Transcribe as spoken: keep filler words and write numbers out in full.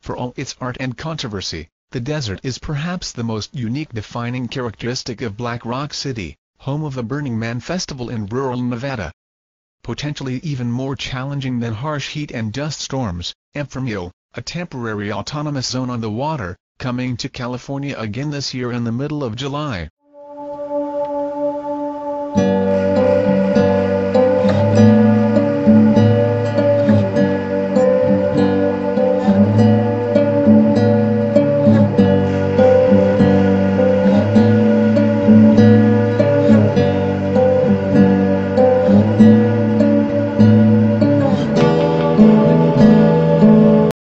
For all its art and controversy, the desert is perhaps the most unique defining characteristic of Black Rock City, home of the Burning Man Festival in rural Nevada. Potentially even more challenging than harsh heat and dust storms, Emphermisle, a temporary autonomous zone on the water, coming to California again this year in the middle of July,